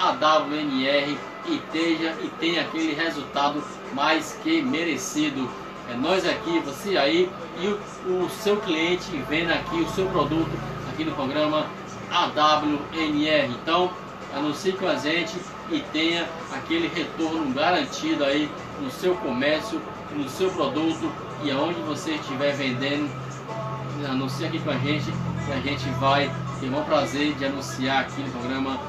AWNR e tenha aquele resultado mais que merecido. É nós aqui, você aí e o seu cliente vendo aqui o seu produto aqui no programa AWNR. Então anuncie com a gente e tenha aquele retorno garantido aí no seu comércio, no seu produto e aonde você estiver vendendo. Anuncie aqui com a gente que a gente vai ter o maior prazer de anunciar aqui no programa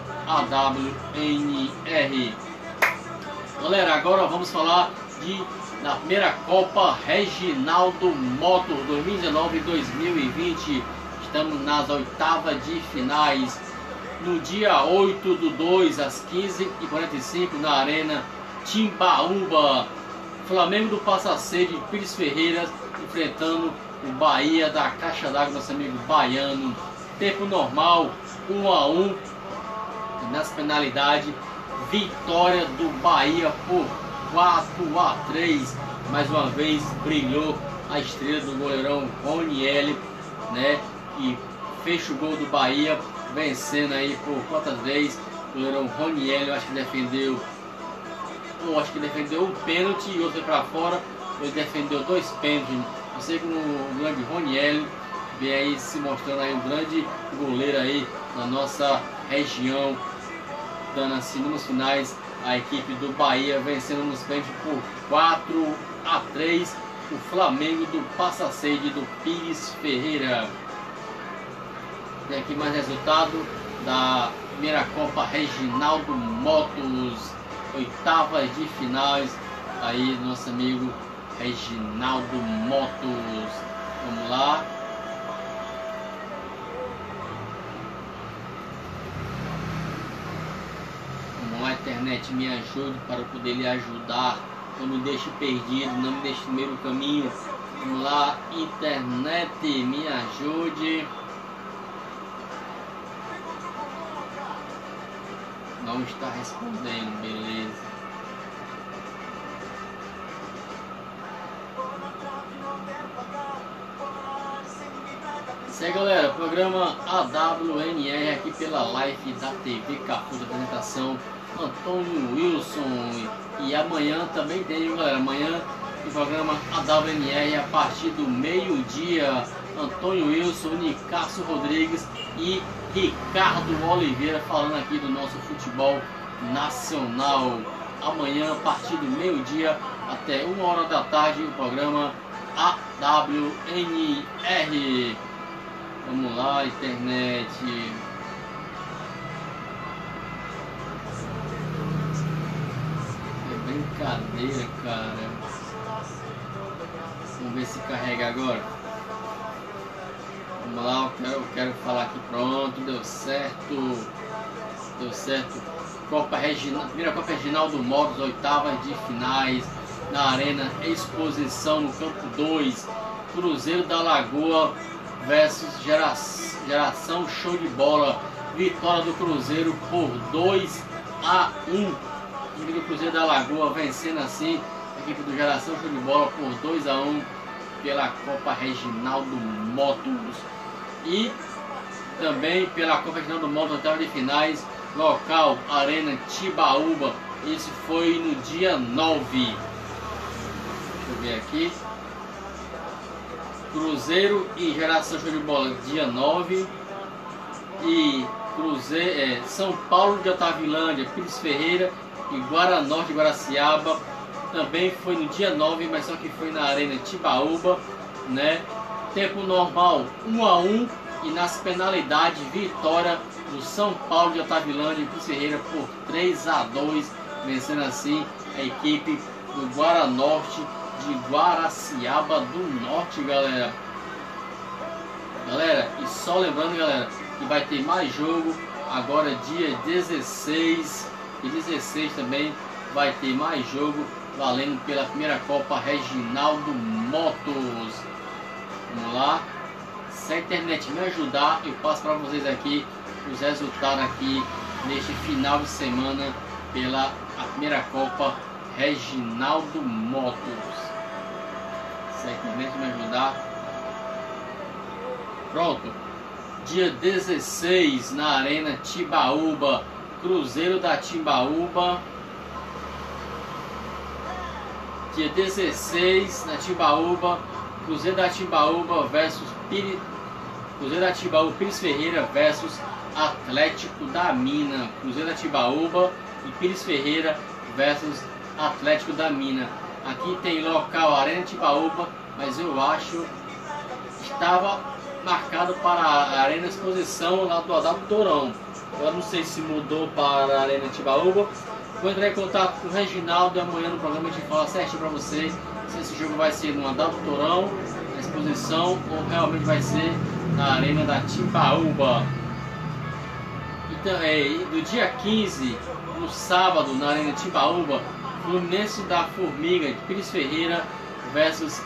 AWNR. Galera, agora vamos falar da primeira Copa Reginaldo Moto 2019-2020. Estamos nas oitavas de finais. No dia 8/2 às 15h45 na Arena Timbaúba, Flamengo do Passa Sede de Pires Ferreira enfrentando o Bahia da Caixa d'Água, nosso amigo baiano. Tempo normal 1-1. Nas penalidades, vitória do Bahia por 4-3. Mais uma vez brilhou a estrela do goleirão Roniel, né? E fecha o gol do Bahia, vencendo aí por 4-3. O goleirão Roniel, eu acho que defendeu um pênalti e outro para fora. Ele defendeu 2 pênaltis. Eu sei que o grande Roniel vem aí se mostrando aí um grande goleiro aí na nossa região, dando assim nos finais a equipe do Bahia vencendo nos pênaltis por 4-3 o Flamengo do Passa Sede do Pires Ferreira. Tem aqui mais resultado da primeira Copa Reginaldo Motos, oitavas de finais aí nosso amigo Reginaldo Motos. Vamos lá. Vamos lá, internet, me ajude para poder lhe ajudar. Não me deixe perdido, não me deixe no meio do caminho. Vamos lá, internet, me ajude. Não está respondendo, beleza. Isso aí, galera, programa AWNR aqui pela live da TV Cafuso, apresentação Antônio Wilson. E amanhã também tem, galera, amanhã o programa AWNR a partir do meio-dia, Antônio Wilson, Nicásio Rodrigues e Ricardo Oliveira falando aqui do nosso futebol nacional. Amanhã a partir do meio-dia até 1h da tarde o programa AWNR. Vamos lá, internet. É brincadeira, cara. Vamos ver se carrega agora. Vamos lá, eu quero falar aqui. Pronto, deu certo. Deu certo. Primeira Copa Reginaldo Motos, oitavas de finais na Arena Exposição, no campo 2. Cruzeiro da Lagoa versus Geração Show de Bola. Vitória do Cruzeiro por 2-1. A equipe do Cruzeiro da Lagoa vencendo assim a equipe do Geração Show de Bola por 2-1 pela Copa Reginaldo Motos. E também pela Copa Reginaldo Motos, oitava de finais, local Arena Timbaúba. Isso foi no dia 9. Deixa eu ver aqui. Cruzeiro e Geração Show de Bola dia 9. E São Paulo de Otavilândia, Pires Ferreira e Guaranorte de Guaraciaba também foi no dia 9, mas só que foi na Arena Timbaúba, né? Tempo normal 1-1 e nas penalidades vitória do São Paulo de Otavilândia e Pires Ferreira por 3-2, vencendo assim a equipe do Guaranorte de Guaraciaba do Norte, galera. E só lembrando, galera, que vai ter mais jogo agora dia 16 e 16 também vai ter mais jogo valendo pela primeira Copa Reginaldo Motos. Vamos lá. Se a internet me ajudar, eu passo para vocês aqui os resultados aqui neste final de semana pela primeira Copa Reginaldo Motos. Se a internet me ajudar. Pronto. Dia 16 na Arena Timbaúba, Cruzeiro da Timbaúba. Dia 16 na Timbaúba, Cruzeiro da Timbaúba versus Cruzeiro da Timbaúba, Pires Ferreira versus Atlético da Mina. Cruzeiro da Timbaúba e Pires Ferreira versus Atlético da Mina. Aqui tem local Arena Timbaúba, mas eu acho que estava marcado para a Arena Exposição lá do Adalto Torão. Eu não sei se mudou para a Arena Timbaúba. Vou entrar em contato com o Reginaldo e amanhã no programa a gente fala certinho para você se esse jogo vai ser no Adalto Torão, na Exposição, ou realmente vai ser na Arena da Timbaúba. Então, do dia 15, no sábado, na Arena Timbaúba, Fluminense da Formiga de Pires Ferreira versus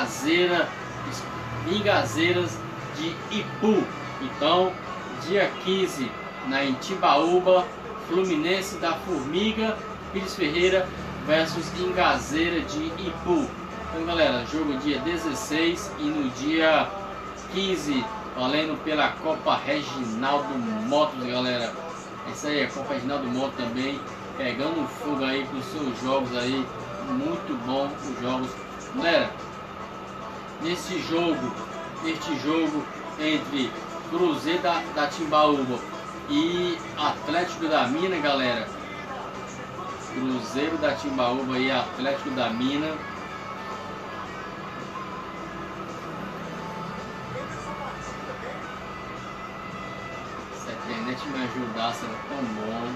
Ingazeiras de Ipu. Então, dia 15, na Timbaúba, Fluminense da Formiga, Pires Ferreira versus Ingazeira de Ipu. Então, galera, jogo dia 16 e no dia 15, valendo pela Copa Reginaldo Motos, galera. É isso aí, a Copa Reginaldo Motos também pegando fogo aí com os seus jogos aí. Muito bom os jogos. Galera, neste jogo entre Cruzeiro da Timbaúba e Atlético da Mina, galera. Cruzeiro da Timbaúba e Atlético da Mina. Se a internet me ajudasse, era tão bom.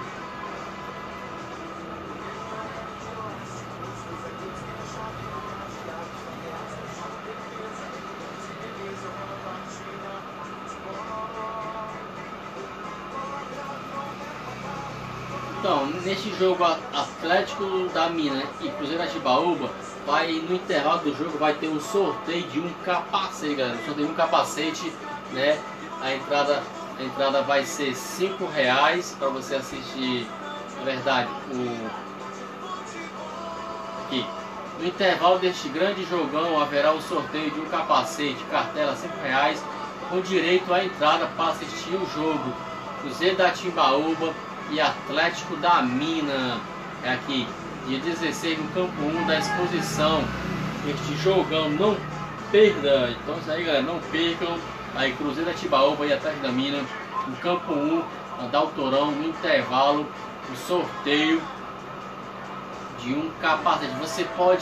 Então, neste jogo Atlético da Mina e Cruzeiro da Timbaúba, no intervalo do jogo vai ter um sorteio de um capacete, galera. Um sorteio de um capacete, né? A entrada vai ser R$5 para você assistir, na verdade, aqui. No intervalo deste grande jogão haverá o sorteio de um capacete, cartela R$5, com direito à entrada para assistir o jogo. Cruzeiro da Timbaúba e Atlético da Mina. É aqui, dia 16 no campo 1 da Exposição. Este jogão, não perda. Então isso aí, galera, não percam. Aí Cruzeiro da Timbaúba e Atlético da Mina no campo 1, Adalto Torão, no intervalo, o sorteio de um capacete. Você pode